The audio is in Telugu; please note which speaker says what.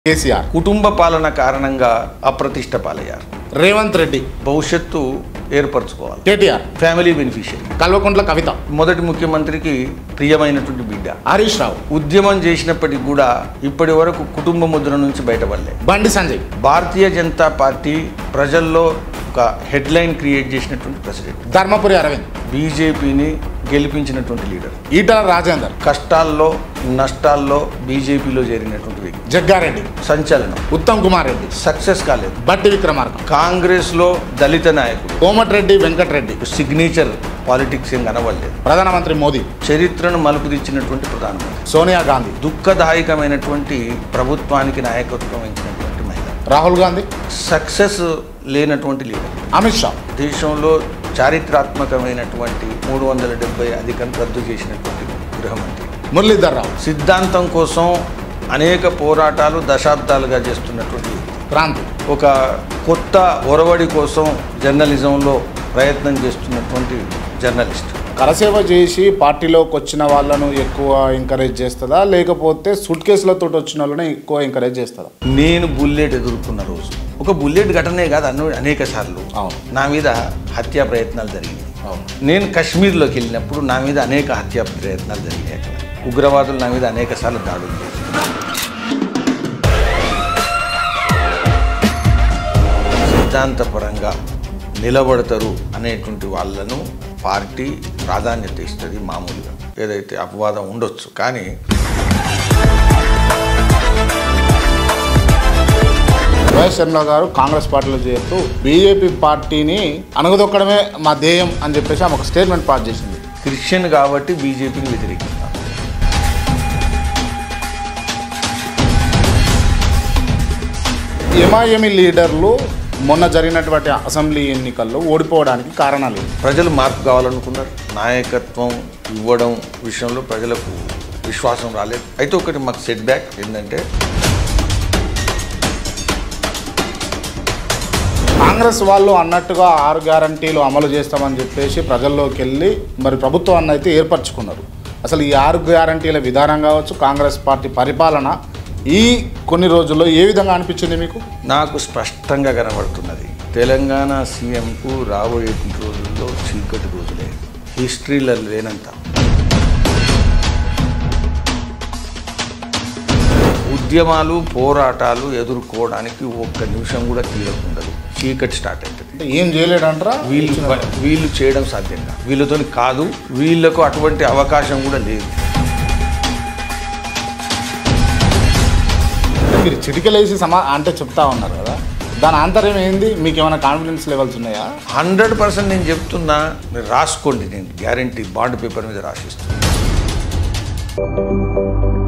Speaker 1: కేసీఆర్
Speaker 2: కుటుంబ పాలన కారణంగా అప్రతిష్ట పాలయ్యారు.
Speaker 1: రేవంత్ రెడ్డి
Speaker 2: భవిష్యత్తు ఏర్పరచుకోవాలి.
Speaker 1: KTR
Speaker 2: family beneficiary.
Speaker 1: కల్వకుంట్ల కవిత
Speaker 2: మొదటి ముఖ్యమంత్రికి ప్రియమైనటువంటి బిడ్డ.
Speaker 1: హరీష్ రావు
Speaker 2: ఉద్యమం చేసినప్పటికీ కూడా ఇప్పటి వరకు కుటుంబ ముద్ర నుంచి బయటపడలే.
Speaker 1: బండి సంజయ్
Speaker 2: భారతీయ జనతా పార్టీ ప్రజల్లో ఒక హెడ్లైన్ క్రియేట్ చేసినటువంటి ప్రెసిడెంట్.
Speaker 1: ధర్మపురి అరవింద్
Speaker 2: బీజేపీని గెలిపించినటువంటి లీడర్.
Speaker 1: ఈటల రాజేందర్
Speaker 2: కష్టాల్లో నష్టాల్లో బీజేపీలో చేరినటువంటి వ్యక్తి.
Speaker 1: జగ్గారెడ్డి
Speaker 2: సంచలనం.
Speaker 1: ఉత్తమ్ కుమార్ రెడ్డి
Speaker 2: సక్సెస్ కాలేదు.
Speaker 1: బట్టి విక్రమార్క
Speaker 2: కాంగ్రెస్ లో దళిత నాయకుడు.
Speaker 1: కోమటిరెడ్డి వెంకటరెడ్డి
Speaker 2: సిగ్నేచర్ పాలిటిక్స్ ఏం కనబడలేదు.
Speaker 1: ప్రధానమంత్రి మోదీ
Speaker 2: చరిత్రను మలుపుదిచ్చినటువంటి ప్రధానమంత్రి.
Speaker 1: సోనియా గాంధీ
Speaker 2: దుఃఖదాయకమైనటువంటి ప్రభుత్వానికి నాయకత్వం వహించినటువంటి మహిళ.
Speaker 1: రాహుల్ గాంధీ
Speaker 2: సక్సెస్ లేనటువంటి లీడర్.
Speaker 1: అమిత్ షా
Speaker 2: దేశంలో చారిత్రాత్మకమైనటువంటి 370 అధికం రద్దు చేసినటువంటి గృహమంత్రి.
Speaker 1: మురళీధర్ రావు
Speaker 2: సిద్ధాంతం కోసం అనేక పోరాటాలు దశాబ్దాలుగా చేస్తున్నటువంటి
Speaker 1: క్రాంతి
Speaker 2: ఒక కొత్త ఒరవడి కోసం జర్నలిజంలో ప్రయత్నం చేస్తున్నటువంటి జర్నలిస్ట్.
Speaker 1: కరసేవ చేసి పార్టీలోకి వచ్చిన వాళ్ళను ఎక్కువ ఎంకరేజ్ చేస్తుందా లేకపోతే సూట్ కేసులతో వచ్చిన వాళ్ళని ఎక్కువ ఎంకరేజ్ చేస్తుందా?
Speaker 2: నేను బుల్లెట్ ఎదుర్కొన్న రోజు ఒక బుల్లెట్ ఘటనే కాదు, అనేక సార్లు నా మీద హత్యా ప్రయత్నాలు జరిగినాయి. నేను కాశ్మీర్లోకి వెళ్ళినప్పుడు నా మీద అనేక హత్యా ప్రయత్నాలు జరిగినాయి. అక్కడ ఉగ్రవాదులు నా మీద అనేక సార్లు దాడులు చేశారు. సిద్ధాంతపరంగా నిలబడతారు అనేటువంటి వాళ్ళను పార్టీ ప్రాధాన్యత ఇస్తుంది. మామూలుగా ఏదైతే అపవాదం ఉండొచ్చు, కానీ
Speaker 1: వైఎస్ షర్మిల గారు కాంగ్రెస్ పార్టీలో చేరుతూ బీజేపీ పార్టీని అణగదొక్కడమే మా ధ్యేయం అని చెప్పేసి ఆమె ఒక స్టేట్మెంట్ పాస్ చేసింది.
Speaker 2: క్రిస్టియన్ కాబట్టి బీజేపీని వ్యతిరేకిస్తారు.
Speaker 1: ఎంఐఎంఈ లీడర్లు మొన్న జరిగినటువంటి అసెంబ్లీ ఎన్నికల్లో ఓడిపోవడానికి కారణాలు.
Speaker 2: ప్రజలు మార్పు కావాలనుకున్నారు. నాయకత్వం ఇవ్వడం విషయంలో ప్రజలకు విశ్వాసం రాలేదు. అయితే ఒకటి మాకు సెట్ బ్యాక్ ఏంటంటే
Speaker 1: కాంగ్రెస్ వాళ్ళు అన్నట్టుగా 6 గ్యారంటీలు అమలు చేస్తామని చెప్పేసి ప్రజల్లోకి వెళ్ళి మరి ప్రభుత్వాన్ని అయితే ఏర్పరచుకున్నారు. అసలు ఈ 6 గ్యారంటీల విధానం కావచ్చు, కాంగ్రెస్ పార్టీ పరిపాలన ఈ కొన్ని రోజుల్లో ఏ విధంగా అనిపించింది మీకు?
Speaker 2: నాకు స్పష్టంగా కనబడుతున్నది, తెలంగాణ సీఎంకు రాబోయే రోజుల్లో చీకటి రోజులే, హిస్టరీలో లేనంత. ఉద్యమాలు పోరాటాలు ఎదుర్కోవడానికి ఒక్క నిమిషం కూడా తీరకుండదు. చీకటి స్టార్ట్ అవుతుంది.
Speaker 1: ఏం చేయలేడంటారా?
Speaker 2: వీళ్ళు చేయడం సాధ్యంగా వీళ్ళతో కాదు, వీళ్ళకు అటువంటి అవకాశం కూడా లేదు.
Speaker 1: మీరు చిటికలేసి అంటే చెప్తా ఉన్నారు కదా, దాని ఆంతర్యం ఏంది? మీకు ఏమైనా కాన్ఫిడెన్స్ లెవెల్స్ ఉన్నాయా?
Speaker 2: 100% నేను చెప్తున్నా, మీరు రాసుకోండి. నేను గ్యారంటీ బాండ్ పేపర్ మీద రాసిస్తాను.